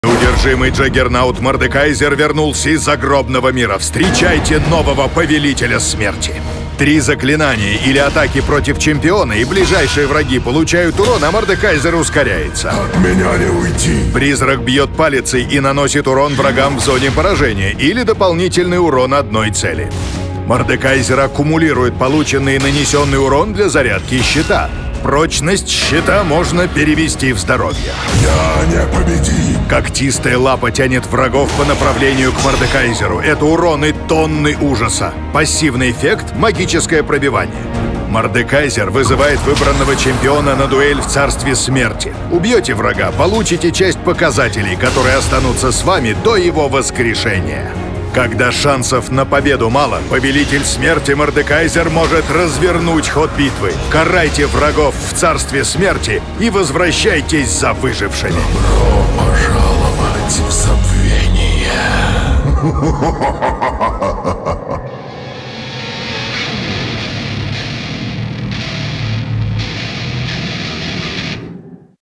Неудержимый Джаггернаут Мордекайзер вернулся из загробного мира. Встречайте нового повелителя смерти. 3 заклинания или атаки против чемпиона, и ближайшие враги получают урон, а Мордекайзер ускоряется. От меня не уйти. Призрак бьет палицей и наносит урон врагам в зоне поражения или дополнительный урон одной цели. Мордекайзер аккумулирует полученный и нанесенный урон для зарядки щита. Прочность щита можно перевести в здоровье. Я непобедим. Когтистая лапа тянет врагов по направлению к Мордекайзеру. Это уроны тонны ужаса. Пассивный эффект — магическое пробивание. Мордекайзер вызывает выбранного чемпиона на дуэль в царстве смерти. Убьете врага, получите часть показателей, которые останутся с вами до его воскрешения. Когда шансов на победу мало, повелитель смерти Мордекайзер может развернуть ход битвы. Карайте врагов в царстве смерти и возвращайтесь за выжившими. Добро пожаловать в забвение.